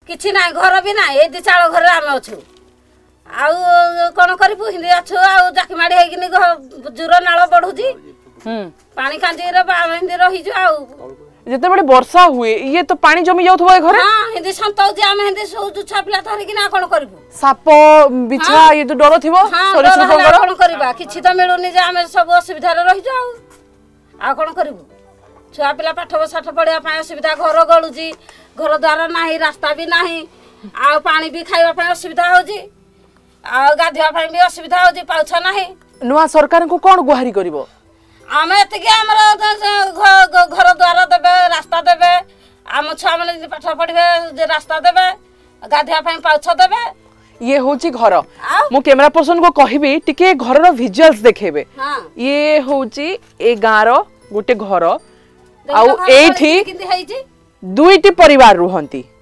किछि ना घर भी ना ए चाल घर आम अच्छु कौन करू हिंदी अच्छु जाकीमाड़ी होगी जुर नाल बढ़ुची पानी कांजी हिंदी रहीजु जिते बड़े वर्षा हुए ये तो पानी जमी जाउथबो ए घरे हां हिंदी संतौजी आम हिंदी सोजु छा पिला धरि कि ना कोन करबु साप बिछा ये तो डर थिबो सरिस रुपंगर कोन करबा किछि त मिलुनी जे आम सब असुविधा रे रही जाऊ आ कोन करबु छुआ पिला पाठ साठ पढ़िया पा असुविधा घर गळुजी घर द्वार नाही रास्ता भी नाही आ पानी भी खाइबा पा असुविधा होजी आ गाधिया पा भी असुविधा होजी पाउछ नाही नुआ सरकार को कोन गुहारी करबो आमे एतिके हमर घर द्वार देबे रास्ता देबे आम छुआ माने पाठ पढ़िबे जे रास्ता देबे गाधिया पा पाउछ देबे ये होची घर मु कैमरा पर्सन को कहबी टिके घर रो विजुअल्स देखेबे ये होची ए गारो गोटे घर आउ एठी दुईटी परिवार रुहंती